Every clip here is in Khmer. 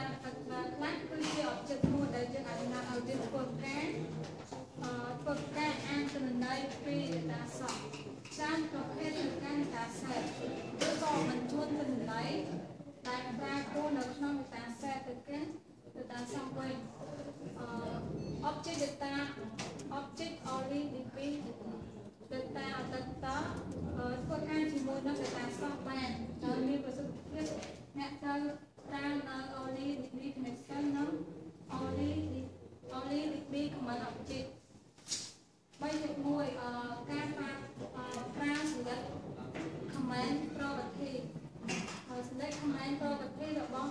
ខ្លះគឺជាអបជិតមួយដែលយើងអាចណាឲ្យយើងធ្វើការអានទិន្នន័យពី data សក់ច្រើនប្រភេទនៃការ data set ឬក៏បញ្ជូនទិន្នន័យដែលប្រើគោលនៅក្នុង data set ទៅកាន់ data សក់វិញobject data object OleDB data អតីតធ្វើការជាមួយនឹង data សក់បានដោយមានប្រសិទ្ធភាពអ្នកត្រូវប្រើនៅ OleDB connection និង OleDB command object 3.1 ការប្រើselect command property select command property របស់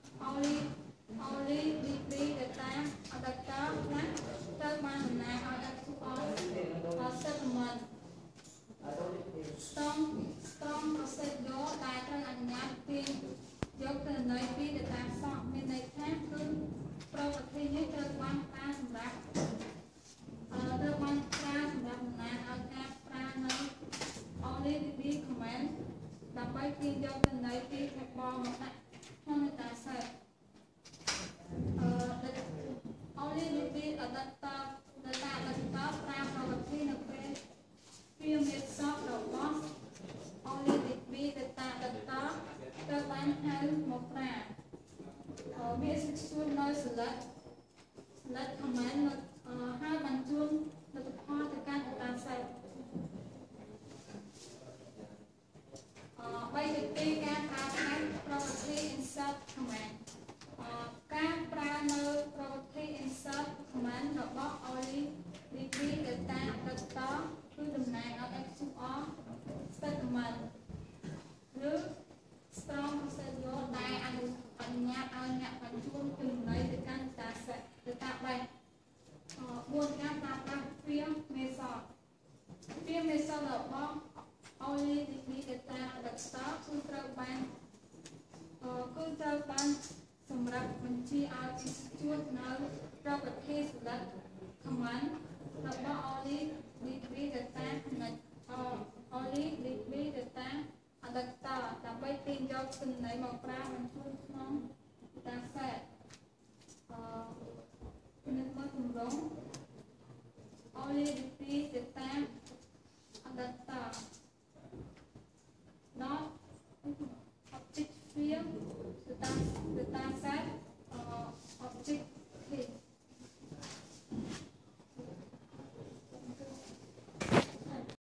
OleDB data អតីតខ្លះត្រូវបានតំណាងឲ្យ SQL settlement strong procedure ដែលត្រូវអនុញ្ញាតទាញយកទិន្នន័យពី data សក់មានន័យថាគឺ property នេះត្រូវបានប្រើសម្រាប់តំណាងឲ្យការប្រើនៅ OleDB command ដើម្បីទាញយកទិន្នន័យពី table មកដាក់ក្នុង data set OleDB អតីត data អតីតប្រើ property នៅពេលវាមានសក់របស់ OleDB data អតីតត្រូវបានហៅមកប្រើវាជួយនៅ select command ហើយបញ្ជូនលទ្ធផលទៅកាន់ data set 3.2 ការប្រើប្រាស់ property insert command ការប្រើនៅ property insert command របស់ OleDB data អតីតគឺតំណាងឲ្យ SQL statement ឬ strong procedure ដែលអនុញ្ញាតឲ្យអ្នកបញ្ជូនទិន្នន័យទៅកាន់ data set database 4 ការប្រើប្រាស់ Theang method របស់ OleDB data អតីតគឺត្រូវបានសម្រាប់បញ្ជាឲ្យ execute នៅ property select command របស់ OleDB data